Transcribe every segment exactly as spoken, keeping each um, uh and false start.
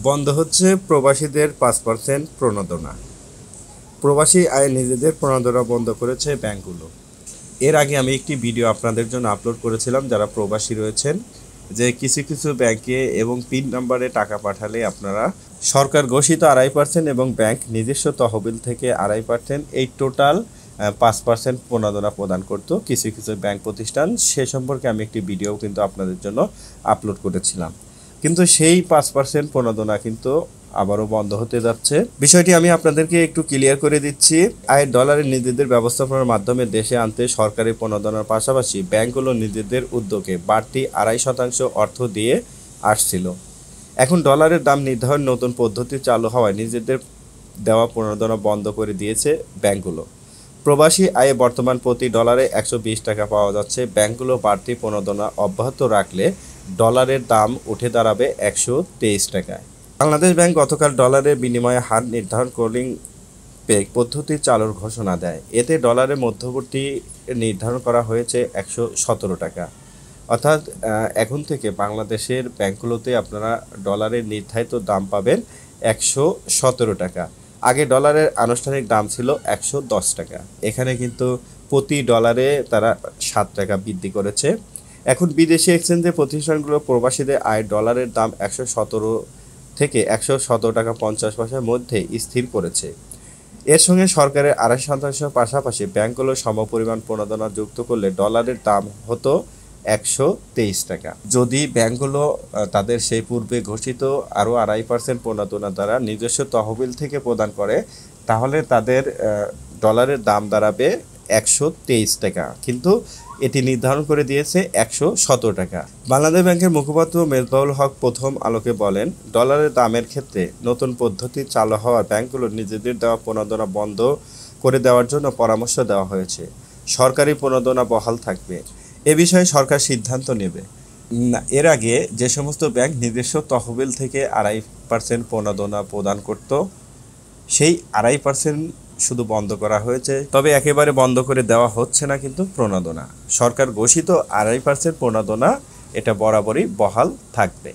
বন্ধ হচ্ছে প্রবাসীদের পাঁচ পার্সেন্ট প্রণোদনা। প্রবাসী আয় নিজেদের প্রণোদনা বন্ধ করেছে ব্যাংকগুলো। এর আগে আমি একটি ভিডিও আপনাদের জন্য আপলোড করেছিলাম, যারা প্রবাসী রয়েছেন, যে কিছু কিছু ব্যাংকে এবং পিন নাম্বারে টাকা পাঠালে আপনারা সরকার ঘোষিত আড়াই পার্সেন্ট এবং ব্যাংক নিজস্ব তহবিল থেকে আড়াই পার্সেন্ট এই টোটাল পাঁচ পার্সেন্ট প্রণোদনা প্রদান করত কিছু কিছু ব্যাংক প্রতিষ্ঠান। সে সম্পর্কে আমি একটি ভিডিও কিন্তু আপনাদের জন্য আপলোড করেছিলাম। কিন্তু সেই পাঁচ পার্সেন্ট প্রণোদনা কিন্তু আবারও বন্ধ হতে যাচ্ছে। বিষয়টি আমি আপনাদেরকে একটু ক্লিয়ার করে দিচ্ছি। আয়ের ডলারের নিজেদের ব্যবস্থাপনার মাধ্যমে দেশে আনতে সরকারি প্রণোদনার পাশাপাশি ব্যাংকগুলো নিজেদের উদ্যোগে বাড়তি আড়াই শতাংশ অর্থ দিয়ে আসছিল। এখন ডলারের দাম নির্ধারণ নতুন পদ্ধতি চালু হওয়ায় নিজেদের দেওয়া প্রণোদনা বন্ধ করে দিয়েছে ব্যাংকগুলো। প্রবাসী আয়ে বর্তমান প্রতি ডলারে একশো বিশ টাকা পাওয়া যাচ্ছে। ব্যাংকগুলো বাড়তি প্রণোদনা অব্যাহত রাখলে ডলারের দাম উঠে দাঁড়াবে একশো তেইশ টাকায়। বাংলাদেশ ব্যাংক গতকাল ডলারের বিনিময়ে হার নির্ধারণ কলিং পেগ পদ্ধতি চালুর ঘোষণা দেয়। এতে ডলারের মধ্যবর্তী নির্ধারণ করা হয়েছে একশো সতেরো টাকা। অর্থাৎ এখন থেকে বাংলাদেশের ব্যাংকগুলোতে আপনারা ডলারের নির্ধারিত দাম পাবেন একশো সতেরো টাকা। আগে ডলারের আনুষ্ঠানিক দাম ছিল একশো দশ টাকা। এখানে কিন্তু প্রতি ডলারে তারা সাত টাকা বৃদ্ধি করেছে। এখন বিদেশি এক্সচেঞ্জে প্রতিষ্ঠানগুলো প্রবাসীদের আয় ডলারের দাম একশো সতেরো থেকে একশো সতেরো টাকা পঞ্চাশ পয়সার মধ্যে স্থির করেছে। এর সঙ্গে সরকারের আড়াই শতাংশ পাশাপাশি ব্যাংকগুলো সমপরিমাণ প্রণোদনা যুক্ত করলে ডলারের দাম হতো একশো তেইশ টাকা। যদি ব্যাংকগুলো তাদের সেই পূর্বে ঘোষিত আরও আড়াই পার্সেন্ট প্রণোদনা দ্বারা নিজস্ব তহবিল থেকে প্রদান করে, তাহলে তাদের ডলারের দাম দাঁড়াবে একশো তেইশ টাকা, কিন্তু এটি নির্ধারণ করে দিয়েছে একশো সতেরো টাকা। বাংলাদেশ ব্যাংকের মুখপাত্র মেজবাহুল হক প্রথম আলোকে বলেন, ডলারের দামের ক্ষেত্রে নতুন পদ্ধতি চালু হওয়ার ব্যাংকগুলো নিজেদের দেওয়া প্রণোদনা বন্ধ করে দেওয়ার জন্য পরামর্শ দেওয়া হয়েছে। সরকারি প্রণোদনা বহাল থাকবে, এ বিষয়ে সরকার সিদ্ধান্ত নেবে। এর আগে যে সমস্ত ব্যাংক নিজস্ব তহবিল থেকে আড়াই পার্সেন্ট প্রণোদনা প্রদান করত, সেই আড়াই পার্সেন্ট শুধু বন্ধ করা হয়েছে। তবে একেবারে বন্ধ করে দেওয়া হচ্ছে না কিন্তু প্রণোদনা। সরকার ঘোষিত আড়াই পার্সেন্ট প্রণোদনা এটা বরাবরই বহাল থাকবে।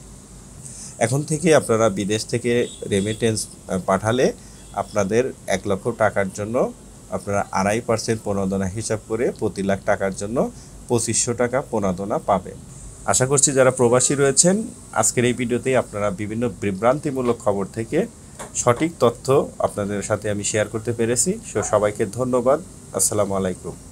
এখন থেকে আপনারা বিদেশ থেকে রেমিটেন্স পাঠালে আপনাদের এক লক্ষ টাকার জন্য আপনারা আড়াই পার্সেন্ট প্রণোদনা হিসাব করে প্রতি লাখ টাকার জন্য পঁচিশশো টাকা প্রণোদনা পাবেন। আশা করছি যারা প্রবাসী রয়েছেন, আজকের এই ভিডিওতেই আপনারা বিভিন্ন বিভ্রান্তিমূলক খবর থেকে সঠিক তথ্য আপনাদের সাথে আমি শেয়ার করতে পেরেছি। সো সবাইকে ধন্যবাদ। আসসালামু আলাইকুম।